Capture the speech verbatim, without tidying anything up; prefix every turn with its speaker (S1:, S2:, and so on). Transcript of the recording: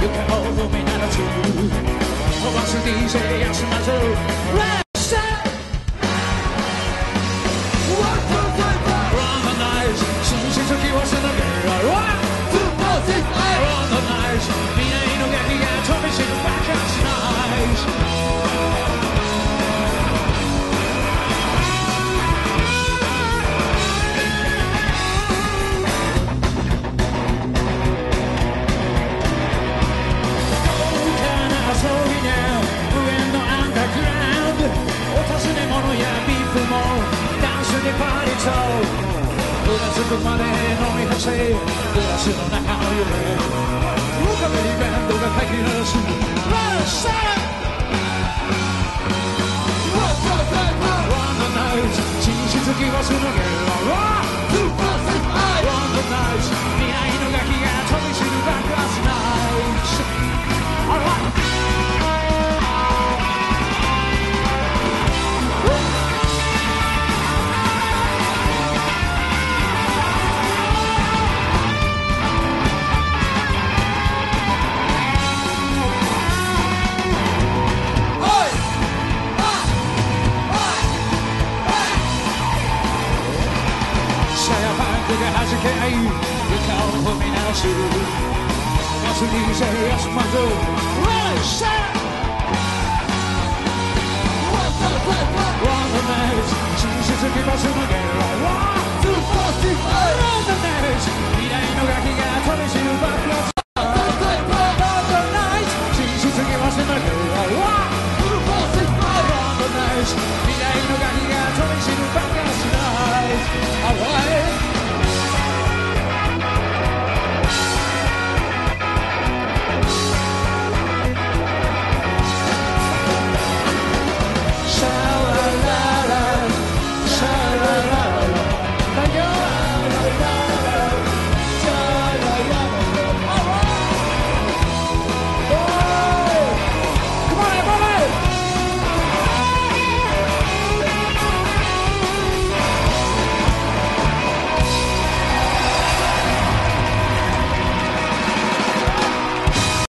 S1: 床を踏み鳴らす飛ばす ディージェー 休まず Let's start Run the night 進出気をつなげる One, two, three, four Run the night 未来の劇が飛び散る Back up tonightパーリーとうなずくまで飲み干せグラスの中の夢浮かべるバンドが書き出す Let's start Run the night 進出気をつなげる One, two, three, four Run the night 未来のガキが飛び散るバックアスナイト Alright弾け合い床を踏み鳴らすバスにせい休まず Let's start Run the night 進出気バスのゲロ One, two, three, four Run the night 未来のガキが飛び散るバックアップ